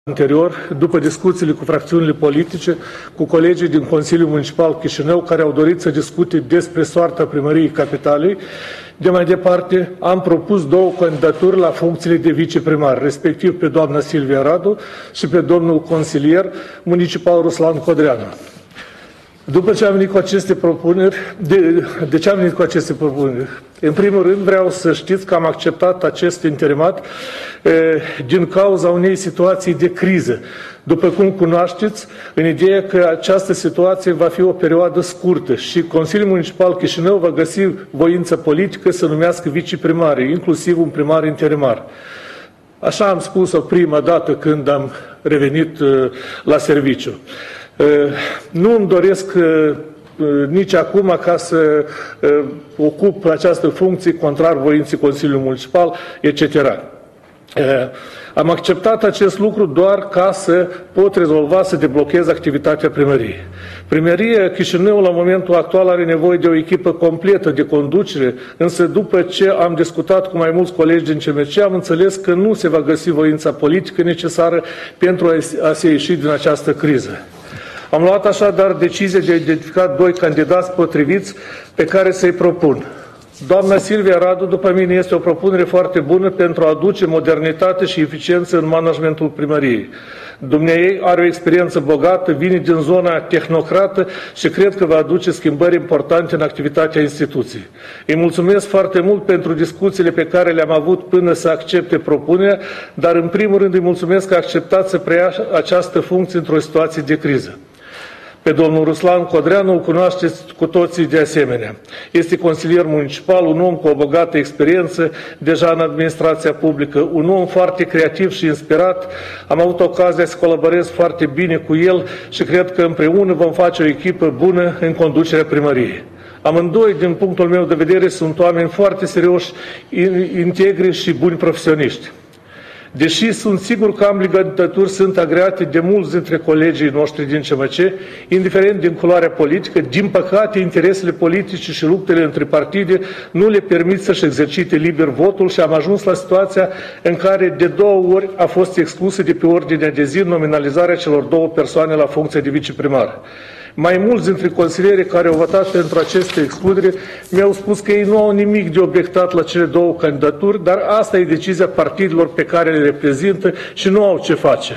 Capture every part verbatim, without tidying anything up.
Anterior, după discuțiile cu fracțiunile politice, cu colegii din Consiliul Municipal Chișinău, care au dorit să discute despre soarta primăriei Capitalei, de mai departe am propus două candidaturi la funcțiile de viceprimar, respectiv pe doamna Silvia Radu și pe domnul consilier municipal Ruslan Codreanu. După ce am venit cu aceste propuneri, de, de ce am venit cu aceste propuneri? În primul rând vreau să știți că am acceptat acest interimat e, din cauza unei situații de criză. După cum cunoașteți, în ideea că această situație va fi o perioadă scurtă și Consiliul Municipal Chișinău va găsi voință politică să numească viceprimari, inclusiv un primar interimar. Așa am spus-o prima dată când am revenit uh, la serviciu. Nu îmi doresc nici acum ca să ocup această funcție contrar voinței Consiliului Municipal, et cetera. Am acceptat acest lucru doar ca să pot rezolva, să deblochez activitatea primăriei. Primăria Chișinău, la momentul actual, are nevoie de o echipă completă de conducere, însă după ce am discutat cu mai mulți colegi din C M C, am înțeles că nu se va găsi voința politică necesară pentru a se ieși din această criză. Am luat așadar decizia de a identifica doi candidați potriviți pe care să-i propun. Doamna Silvia Radu, după mine, este o propunere foarte bună pentru a aduce modernitate și eficiență în managementul primăriei. Dumneaei are o experiență bogată, vine din zona tehnocrată și cred că va aduce schimbări importante în activitatea instituției. Îi mulțumesc foarte mult pentru discuțiile pe care le-am avut până să accepte propunerea, dar în primul rând îi mulțumesc că a acceptat să preia această funcție într-o situație de criză. Pe domnul Ruslan Codreanu îl cunoașteți cu toții de asemenea. Este consilier municipal, un om cu o bogată experiență deja în administrația publică, un om foarte creativ și inspirat. Am avut ocazia să colaborez foarte bine cu el și cred că împreună vom face o echipă bună în conducerea primăriei. Amândoi, din punctul meu de vedere, sunt oameni foarte serioși, integri și buni profesioniști. Deși sunt sigur că ambele candidaturi sunt agreate de mulți dintre colegii noștri din C M C, indiferent din culoarea politică, din păcate, interesele politice și luptele între partide nu le permit să-și exercite liber votul și am ajuns la situația în care de două ori a fost exclusă de pe ordinea de zi nominalizarea celor două persoane la funcția de viceprimar. Mai mulți dintre consilierii care au votat pentru aceste excludere mi-au spus că ei nu au nimic de obiectat la cele două candidaturi, dar asta e decizia partidelor pe care le reprezintă și nu au ce face.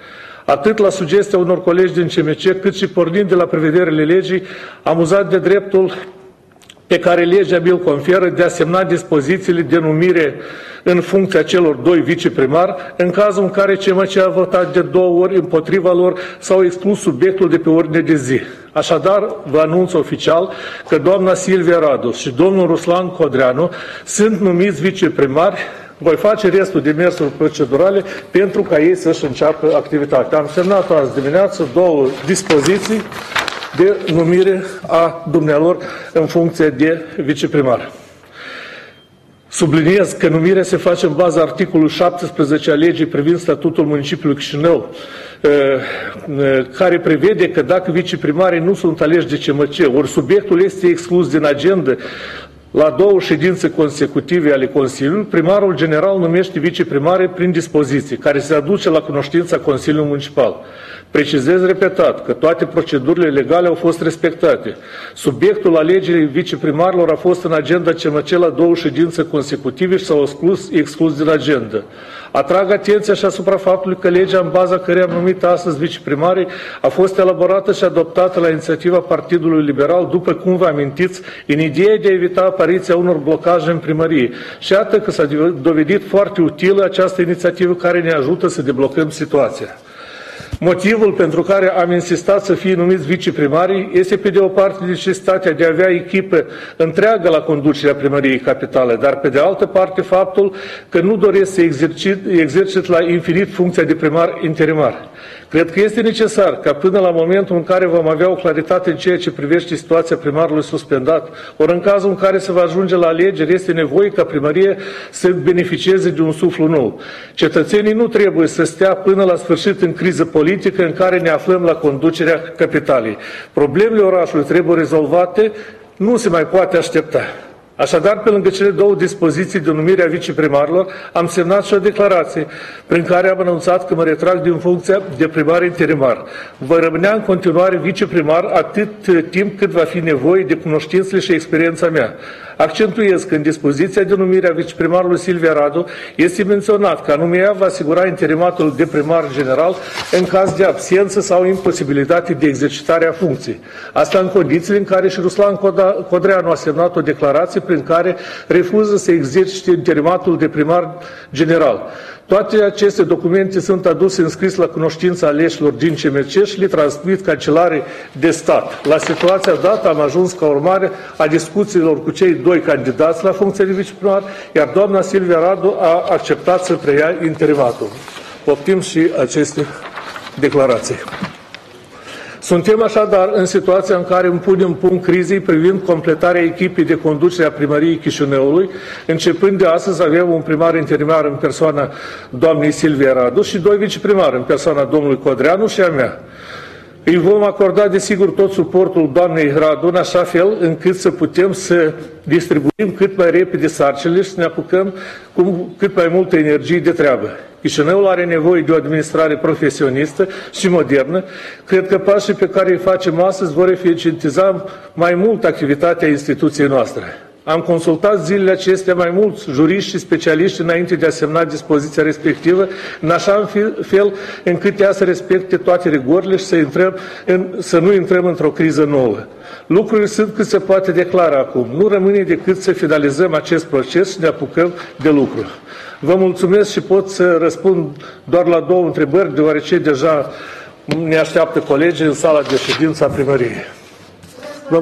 Atât la sugestia unor colegi din C M C, cât și pornind de la prevederile legii, am uzat de dreptul pe care legea mi-l conferă de a semna dispozițiile de numire în funcția celor doi viceprimari, în cazul în care C M C a votat de două ori împotriva lor sau exclus subiectul de pe ordine de zi. Așadar, vă anunț oficial că doamna Silvia Radu și domnul Ruslan Codreanu sunt numiți viceprimari. Voi face restul demersurilor procedurale pentru ca ei să-și înceapă activitatea. Am semnat azi dimineață două dispoziții de numire a dumnealor în funcție de viceprimar. Subliniez că numirea se face în baza articolului șaptesprezece a legii privind statutul municipiului Chișinău, care prevede că dacă viceprimarii nu sunt aleși de C M C, ori subiectul este exclus din agenda la două ședințe consecutive ale Consiliului, primarul general numește viceprimare prin dispoziție, care se aduce la cunoștința Consiliului Municipal. Precizez repetat că toate procedurile legale au fost respectate. Subiectul alegerii viceprimarilor a fost în agenda C M C la două ședințe consecutive și s-au exclus, exclus din agenda. Atrag atenția și asupra faptului că legea în baza căreia am numit astăzi viceprimarii a fost elaborată și adoptată la inițiativa Partidului Liberal, după cum vă amintiți, în ideea de a evita apariția unor blocaje în primărie. Și iată că s-a dovedit foarte utilă această inițiativă care ne ajută să deblocăm situația. Motivul pentru care am insistat să fie numiți viceprimarii este pe de o parte necesitatea de a avea echipă întreagă la conducerea primăriei Capitale, dar pe de altă parte faptul că nu doresc să exercit, exercit la infinit funcția de primar interimar. Cred că este necesar ca până la momentul în care vom avea o claritate în ceea ce privește situația primarului suspendat, ori în cazul în care se va ajunge la alegeri, este nevoie ca primărie să beneficieze de un suflu nou. Cetățenii nu trebuie să stea până la sfârșit în criză politică în care ne aflăm la conducerea capitalei. Problemele orașului trebuie rezolvate, nu se mai poate aștepta. Așadar, pe lângă cele două dispoziții de numire a viceprimarilor, am semnat și o declarație prin care am anunțat că mă retrag din funcția de primar interimar. Voi rămânea în continuare viceprimar atât timp cât va fi nevoie de cunoștințele și experiența mea. Accentuez că în dispoziția de numire a viceprimarului Silvia Radu este menționat că anume ea va asigura interimatul de primar general în caz de absență sau imposibilitate de exercitare a funcției. Asta în condițiile în care și Ruslan Codreanu a semnat o declarație prin care refuză să exercite interimatul de primar general. Toate aceste documente sunt aduse în scris la cunoștința aleșilor din C M C și le transmit Cancelarei de Stat. La situația dată am ajuns ca urmare a discuțiilor cu cei doi candidați la funcția de viceprimar, iar doamna Silvia Radu a acceptat să preia interimatul. Poftim și aceste declarații. Suntem așadar în situația în care punem punct crizei privind completarea echipei de conducere a primăriei Chișinăului. Începând de astăzi avem un primar interimar în persoana doamnei Silvia Radu și doi viceprimari în persoana domnului Codreanu și a mea. Îi vom acorda, desigur, tot suportul doamnei Radu, în așa fel încât să putem să distribuim cât mai repede sarcinile și să ne apucăm cu cât mai multă energie de treabă. Chișinăul are nevoie de o administrare profesionistă și modernă. Cred că pașii pe care îi facem astăzi vor eficientiza mai mult activitatea instituției noastre. Am consultat zilele acestea mai mulți juriști și specialiști înainte de a semna dispoziția respectivă, în așa fel încât ea să respecte toate rigorile și să, intrăm în, să nu intrăm într-o criză nouă. Lucrurile sunt cât se poate declara acum. Nu rămâne decât să finalizăm acest proces și ne apucăm de lucru. Vă mulțumesc și pot să răspund doar la două întrebări, deoarece deja ne așteaptă colegii în sala de ședință a primăriei. Vă...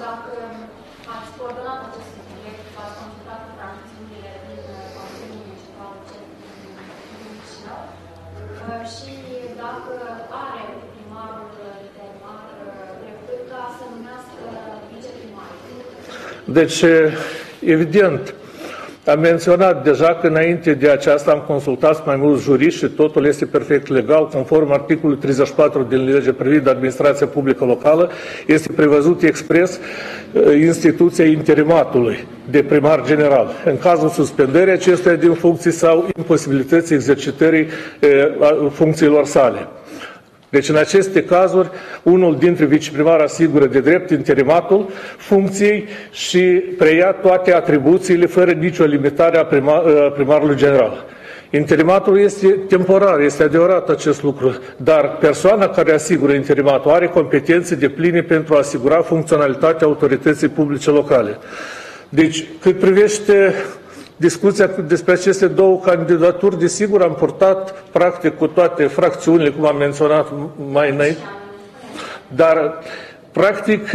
Deci, evident, am menționat deja că înainte de aceasta am consultat mai mulți juriști și totul este perfect legal, conform articolului treizeci și patru din legea privind administrația publică locală, este prevăzut expres instituția interimatului de primar general, în cazul suspendării acestuia din funcții sau imposibilității exercitării funcțiilor sale. Deci, în aceste cazuri, unul dintre viceprimari asigură de drept interimatul funcției și preia toate atribuțiile fără nicio limitare a primar, primarului general. Interimatul este temporar, este adevărat acest lucru, dar persoana care asigură interimatul are competențe depline pentru a asigura funcționalitatea autorității publice locale. Deci, cât privește discuția despre aceste două candidaturi, desigur, am purtat practic cu toate fracțiunile, cum am menționat mai înainte, dar practic,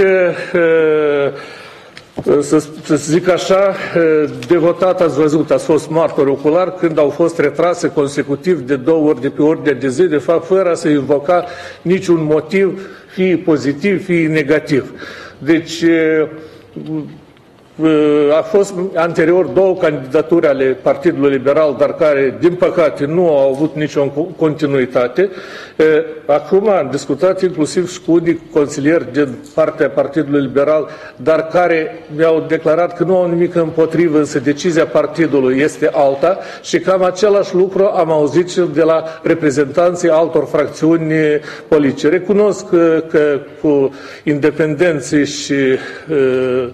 să, să zic așa, devotat ați văzut, ați fost martor ocular când au fost retrase consecutiv de două ori de pe ordinea de zi, de fapt, fără a se invoca niciun motiv, fie pozitiv, fie negativ. Deci, a fost anterior două candidaturi ale Partidului Liberal, dar care, din păcate, nu au avut nicio continuitate. Acum am discutat inclusiv și cu unii consilieri din partea Partidului Liberal, dar care mi-au declarat că nu au nimic împotrivă, însă decizia partidului este alta și cam același lucru am auzit și de la reprezentanții altor fracțiuni politice. Recunosc că, că cu independenții și uh,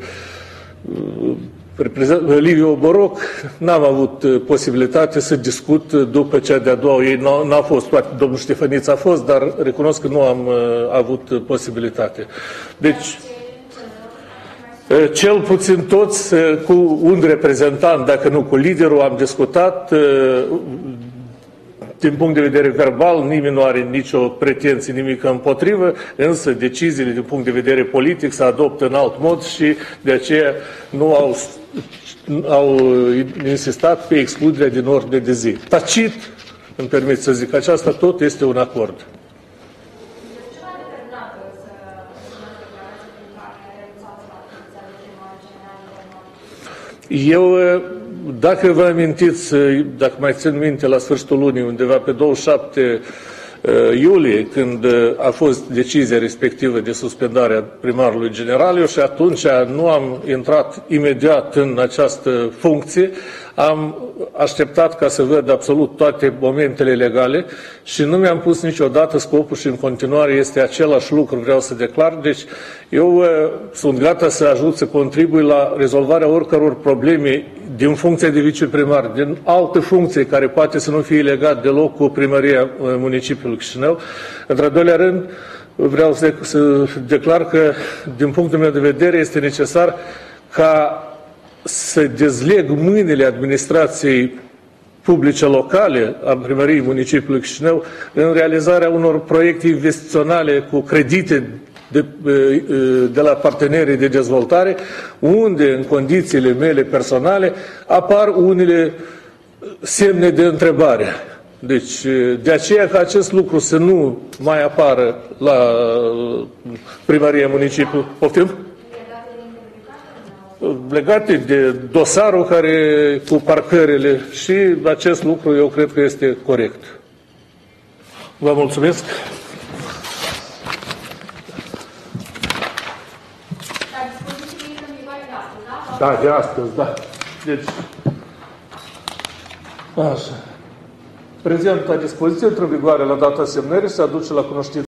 Liviu Boroc n-am avut posibilitate să discut după cea de-a doua. Ei n-a fost, toate, domnul Ștefăniț a fost, dar recunosc că nu am uh, avut posibilitate. Deci, uh, cel puțin toți uh, cu un reprezentant, dacă nu cu liderul, am discutat. Uh, Din punct de vedere verbal, nimeni nu are nicio pretenție, nimic împotrivă, însă deciziile din punct de vedere politic se adoptă în alt mod și de aceea nu au, au insistat pe excluderea din ordine de zi. Tacit, îmi permit să zic aceasta, tot este un acord. Eu, dacă vă amintiți, dacă mai țin minte, la sfârșitul lunii, undeva pe douăzeci și șapte iulie, când a fost decizia respectivă de suspendare a primarului general. Eu și atunci nu am intrat imediat în această funcție, am așteptat ca să văd absolut toate momentele legale și nu mi-am pus niciodată scopul și în continuare este același lucru, vreau să declar. Deci eu uh, sunt gata să ajut să contribui la rezolvarea oricăror probleme din funcția de viceprimar, din alte funcții care poate să nu fie legat deloc cu primăria municipiului Chișinău. Într-al doilea rând, vreau să, să declar că, din punctul meu de vedere, este necesar ca să dezleg mâinile administrației publice locale a primăriei municipiului Chișinău în realizarea unor proiecte investiționale cu credite de, de la partenerii de dezvoltare, unde, în condițiile mele personale, apar unele semne de întrebare. Deci, de aceea ca acest lucru să nu mai apară la primăria municipiului. Poftim? Legate de dosarul care cu parcările și acest lucru eu cred că este corect. Vă mulțumesc. Da, de astăzi, da. Deci, așa. Prezent la dispoziție, intră în vigoare la data semnării, se aduce la cunoștință